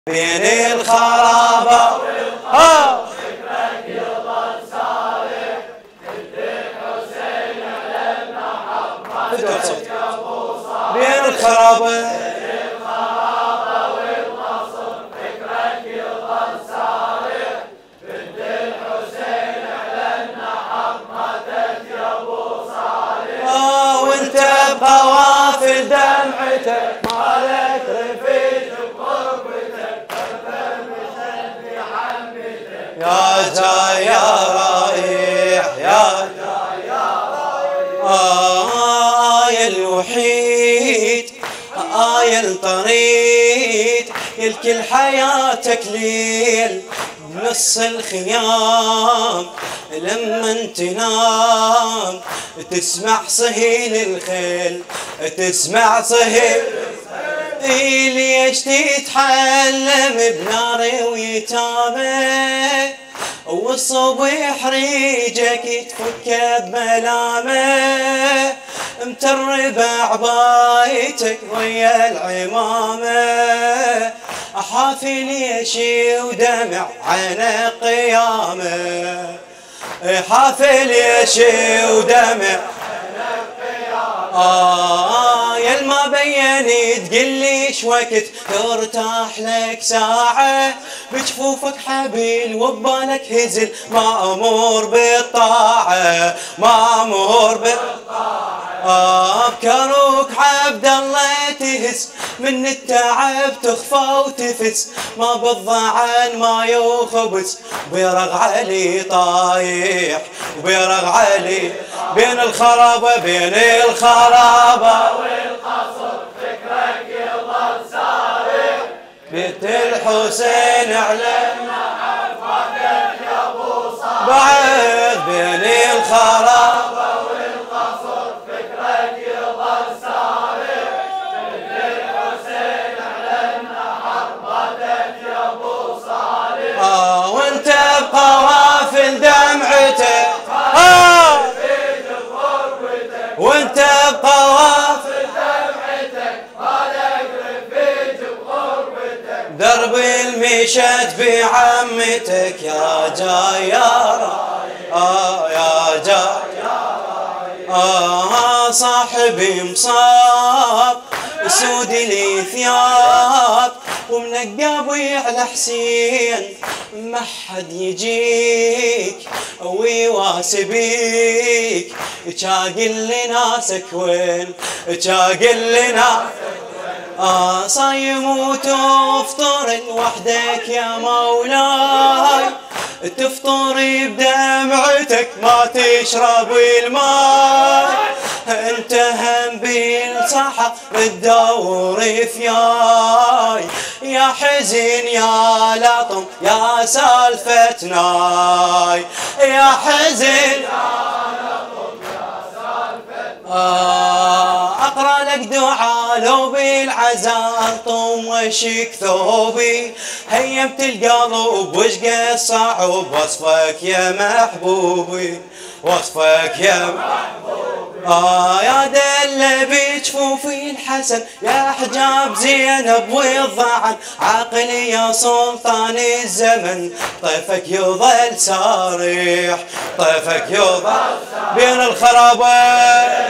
بين الخرابة ذكرك يظل صالح جد الحسين علمنا حرمتك يا ابو صالح. بين الخرابة والقصر ذكرك يظل صالح جد الحسين علمنا حرمتك يا ابو صالح. وانت بقوافل دمعتك مالك رفيق يا جاي يا رايح يا جاي يا رايح يا الوحيد يا الطريد الكل حياتك ليل بنص الخيام لما تنام تسمع صهيل الخيل تسمع صهيل ليش تتحلم بنار ويتامه والصبح ريجك تفك بملامه متربع عبايتك ويا العمامه حافي ليش ودمع عن قيامه حافي ليش ودمع يا الما بيني تقلي وقت ترتاح لك ساعة بجفوفك حبيل وبالك هزل مأمور بالطاعة مأمور بالطاعة بكروك عبد الله تهز من التعب تخفى وتفز ما بالضعن ما يخبز بيرغ علي طايح وبيرغ علي بين الخرابة بين الخرابة والقصر ذكرك يظل صالح بنت الحسين علمنا حرمتك يا ابو صالح. بعد بين الخرابة والقصر ذكرك يظل صالح جد الحسين علمنا حرمتك يا ابو صالح. وانت بقوافل دمعتك وانت بقوافل دمعتك مالك رفيج بغربتك درب المشت بعمتك يا جاي يا رايح يا جاي صاحبي مصاب سود لي ثياب ومنقابي على حسين ما حد يجيك ويواسبيك تشاقل لي ناسك وين تشاقل لي ناسك صايم وتفطر لوحدك يا مولاي تفطري بدمعتك ما تشربي الماء انت هم بالصحة بتدور فياي يا حزين يا لطم يا سالفتناي يا حزين اقرا لك دعاء لو بالعزاء طم وشك ثوبي هيمت القلب وشقى صعب وصفك يا محبوبي وصفك يا محبوبي يا دل بجفوفي الحسن يا حجاب زينب والضعن عقلي يا سلطان الزمن طيفك يظل سارح طيفك يظل بين الخرابة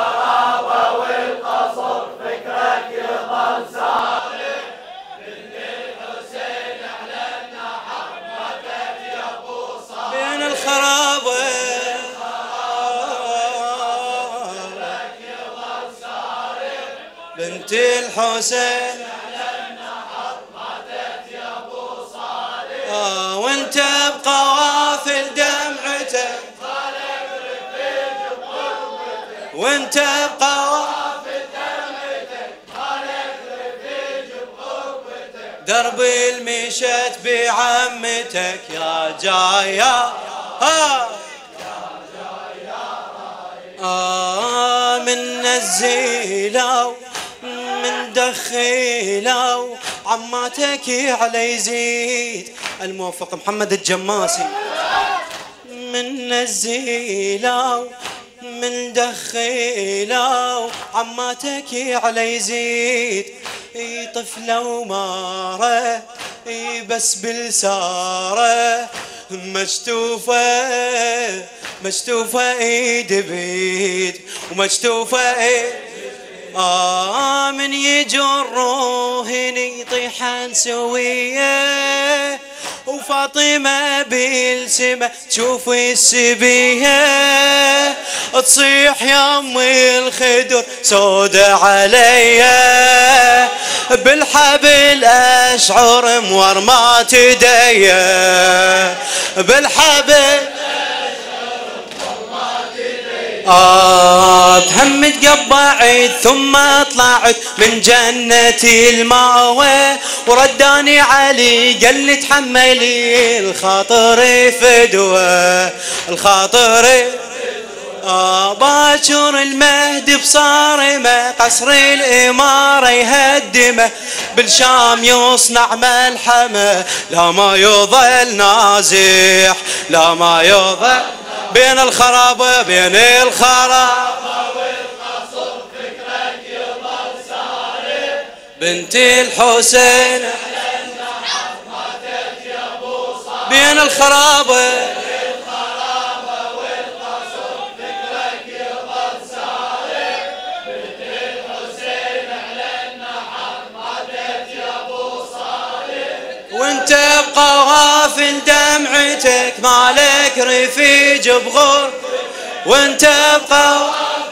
والقصر ذكرك يظل صالح جد الحسين علمنا حرمتك يا ابو صالح. بين الخرابة بنت الحسين علمنا حرمتك يا ابو صالح. وانت بقوافل دمعتك مالك رفيج بغربتك وانت بقوافل دمعتك مالك رفيج بغربتك درب المشت بعمتك يا جاي يا من نزيلو من دخيلو عماتك على يزيد الموفق محمد الجماسي من نزيلو من دخيلو عماتك على يزيد طفلة ومارة بس بالسارة مشتوفة ايد بيد ومشتوفة ايد من يجروهن يطيحن سوية وفاطمة بالسما تشوف السبية تصيح يا امي الخدر سودة عليا بالحبل اشعر مورمات ايديا بالحبل تهمت قبعت ثم طلعت من جنة المأوى ورداني علي قال لي تحملي الخاطر فدوى الخاطر باكر المهدي بصارمه قصر الإمارة يهدمه بالشام يصنع ملحمه لا ما يظل نازح لا ما يظل بين الخرابة بين الخرابة والقصر فكرك يظل ساري بنت الحسين ماتت يا ابو صالح بين الخرابة والقصر فكرك يظل ساري بنت الحسين على النحر ماتت يا ابو صالح وانت ابقى غافل دمعتك مالك رفيج بغور وانت ابقى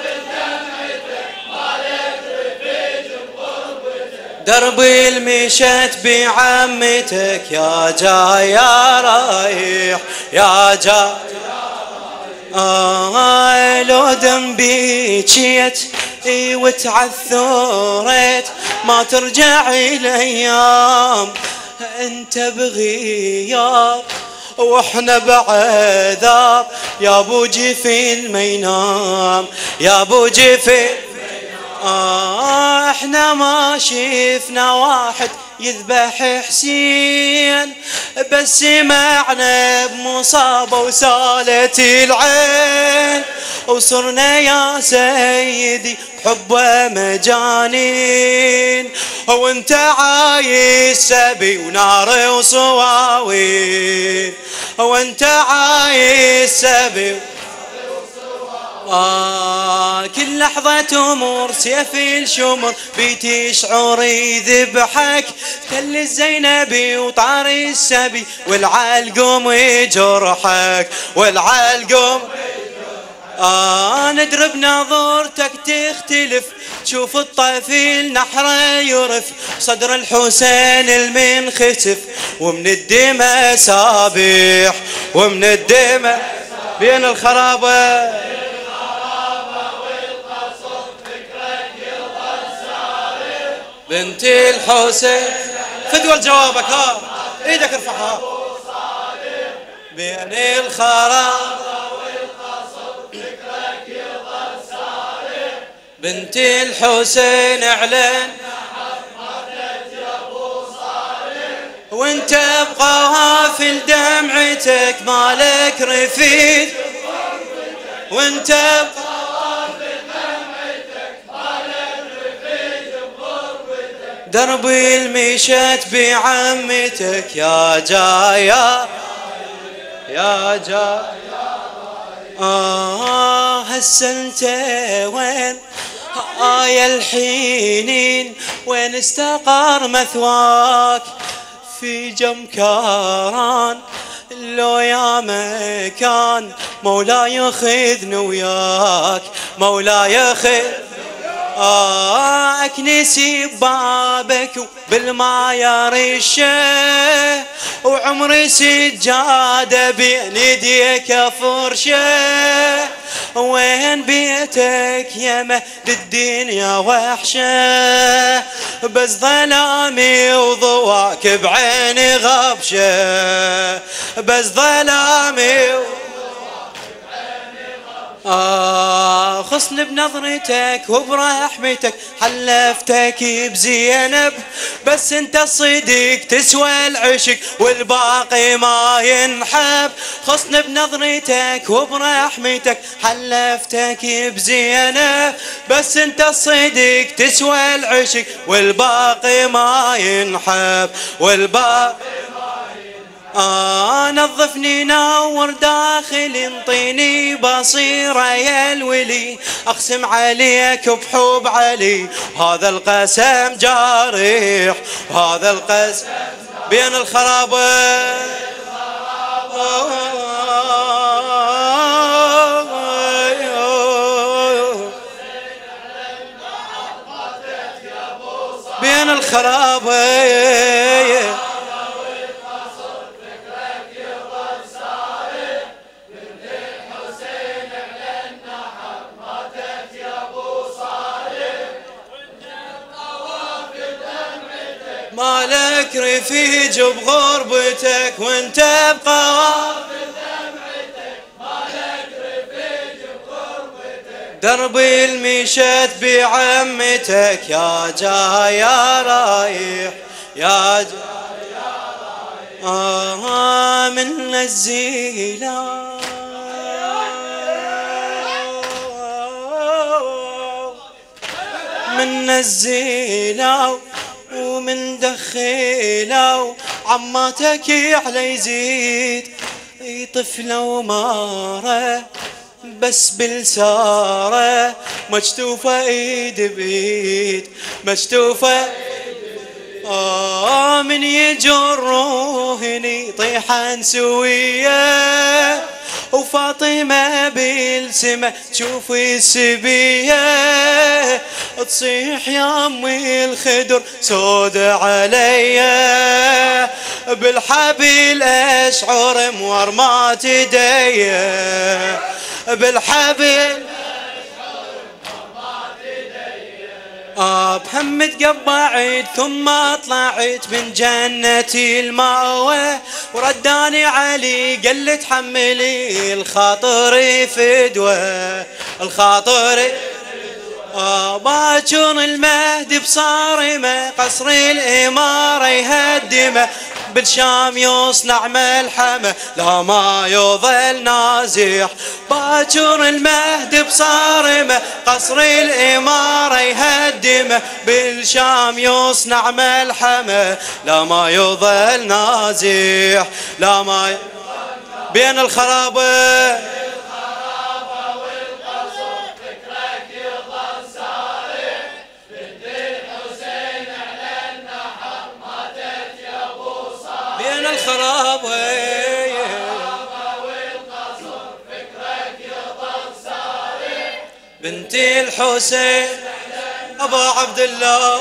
دربي المشت بعمتك يا جاي يا رايح يا جاي لو ذنبي جيت وتعثرت ما ترجع الايام انت بغياب واحنا بعذاب يا ابو جفين ما ينام يا ابو جفين احنا ما شفنا واحد يذبح حسين بس سمعنا بمصابه وسالت العين وصرنا يا سيدي حبه مجانين وانت عايش سبي ونار وصواوين وانت عايش سبي كل لحظة تمر سيف الشمر بيتي شعوري ذبحك تل الزينبي وطار السبي والعلقم يجرحك والعلقم ندرب نظرتك تختلف تشوف الطفل نحره يرف صدر الحسين المنخسف ومن الدمى سابح ومن الدمى بين الخرابة بنت الحسين فدوى جوابك ها ايدك ارفعها بين الخراب بنت الحسين اعلن وانت ابقى غافل دمعتك مالك رفيد وانت ابقى دربي المشت بعمتك يا جايا يا جايا هسه انت وين يا الحنين وين استقر مثواك في جمكران لو يا مكان مولاي خذني وياك مولاي خذ اكنسي بابك بالما يرشه وعمري سجاده بين يديك فرشه وين بيتك يا مهد الدنيا وحشه بس ظلامي وضواك بعيني غبشه بس ظلامي خصني بنظرتك وبرحمتك حلفتك بزينب، بس انت الصديق تسوى العشق والباقي ما ينحب. خصني بنظرتك وبرحمتك حلفتك بزينب، بس انت الصديق تسوى العشق والباقي ما ينحب، والباقي نظفني نور داخلي انطيني بصيرة يا الولي، اقسم عليك بحب علي هذا القسم جارح، هذا القسم بين الخرابة بين الخرابة مالك رفيج بغربتك وانت بقوافل دمعتك، مالك رفيج بغربتك دربي المشت بعمتك، يا جاي يا رايح يا جاي يا رايح من الزيلة من الزيلة ومن دخيلة عماتك على يزيد طفلة ومارة بس بالسارة مجتوفة ايد بايد مجتوفة من يجروهني طيحان سوية وفاطمة بالسما تشوفي السبية تصيح يا امي الخدر سود عليا بالحبل اشعر مورمات ايديا بالحبل بهم تقبعت ثم طلعت من جنتي المأوى ورداني علي قال تحملي الخاطر فدوى الخاطر باكر المهدي بصارمه قصر الاماره يهدمه بالشام يصنع ملحمه لا ما يظل نازح باكر المهدي بصارمه قصر الاماره يهدمه بالشام يصنع ملحمه لا ما يظل نازح لا ما بين الخرابه الخراب والقصر فكرك يضل صارم بنتي الحسين ابو عبد الله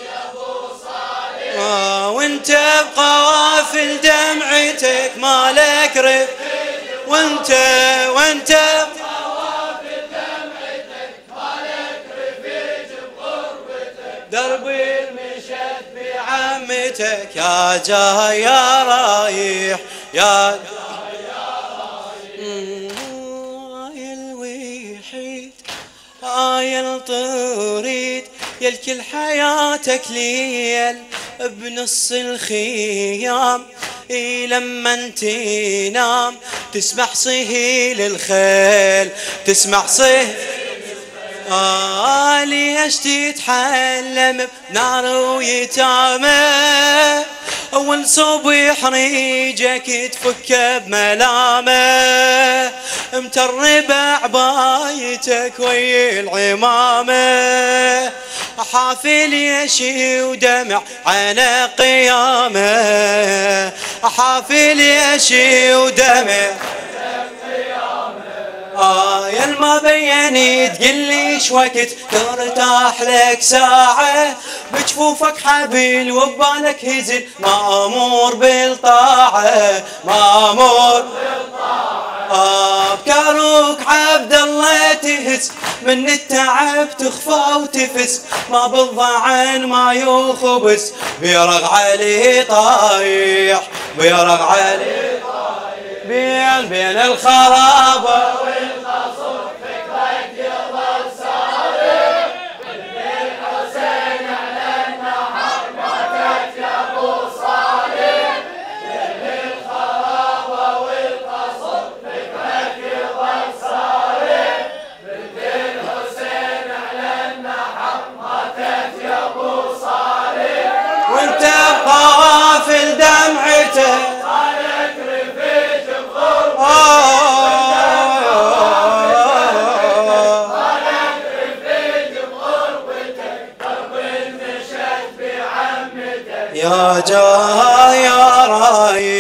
وانت بقوافل دمعتك مالك رب وانت بقوافل دمعتك مالك رفيج بغربتك دربي المشت بعمتك يا جاي يا رايح يا الوحيد الطريد يا الكل حياتك ليل بنص الخيام لما تنام تسمع صهيل الخيل تسمع صهيل ليش تتحلم بنار ويتامى اول صبح ريجك تفك بملامه مترب عبايتك ويا العمامه حافل يشي ودمع على قيامه حافل يشي ودمع يا الما بيني تقلي وقت ترتاح لك ساعة بجفوفك حبل وبالك هزل مأمور بالطاعة مأمور بالطاعة بكاروك عبد الله تهز من التعب تخفى وتفس ما بالضعن ما يخبز بيرغ عليه طايح بيرغ عليه طايح بين الخرابة والقصر يا جا يا رايح